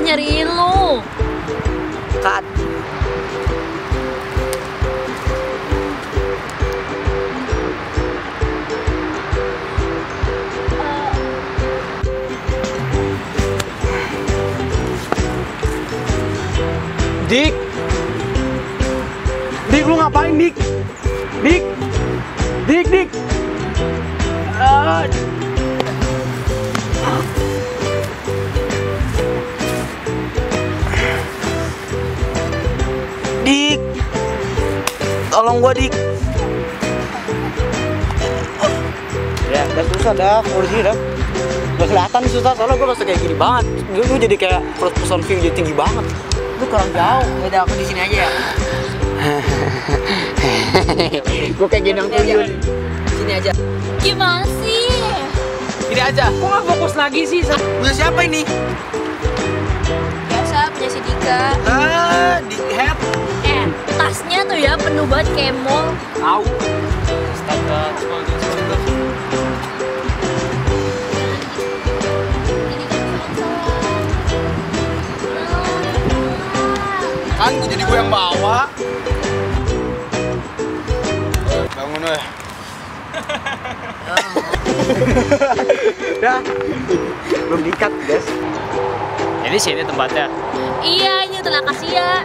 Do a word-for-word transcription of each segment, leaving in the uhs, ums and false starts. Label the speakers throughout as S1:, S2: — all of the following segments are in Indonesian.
S1: nyariin lu.
S2: Kat.
S3: Dik, Dik lu ngapain Dik? Dik, Dik, Dik. Uh.
S2: Dik, tolong gua Dik. Ya, udah susah dah, kursi dah. Gak kelihatan susah, soalnya gua rasa kayak gini banget. Gue jadi kayak first person view jadi tinggi banget. Lu kurang jauh, beda aku di sini aja ya. Gue kayak gendong tuyul. Sini aja.
S1: Gimana sih?
S3: Gini aja. Kok nggak fokus lagi sih?
S2: Punya siapa ini?
S1: Biasa punya si Dika.
S2: Ah, Dik Head.
S1: Eh, tasnya tuh ya penuh banget kayak mall.
S3: Tahu. Astaga, coba coba.
S2: Kan gue jadi gue yang bawa. Bangun weh. Dah. Belum dikat, guys.
S3: Jadi sini tempatnya.
S1: Iya, ini Teluk Asia.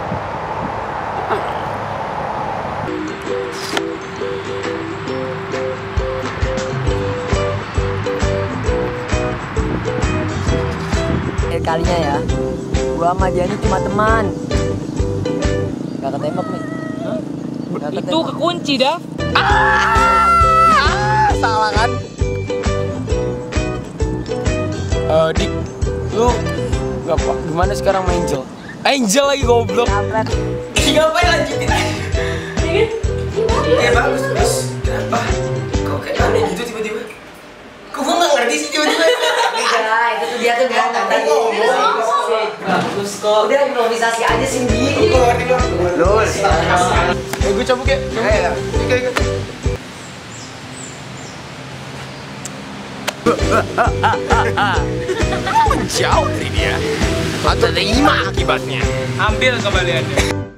S2: Akhir kalinya ya, gua sama dia ini cuma teman. Gak ketembak nih. Hah? Gak
S3: Itu kekunci dah.
S2: Ah, ah, salah kan?
S3: Uh, Dik, lu nggak apa? Gimana sekarang sama Angel? Angel lagi goblok.
S2: Ngapain lanjutin? Iya bagus terus. Kenapa? Kok kayak aneh gitu tiba-tiba? Kok gua nggak ngerti sih tiba-tiba? Iya, itu tuh dia tuh ngomong tadi. Bagus kok. Udah improvisasi aja sih Di. Gua ngerti gua. Lul.
S3: Eh, gue cabut ya.
S2: Ayo. Oke, oke.
S3: Menjauh dari dia. Atau terima akibatnya. Ambil kembaliannya.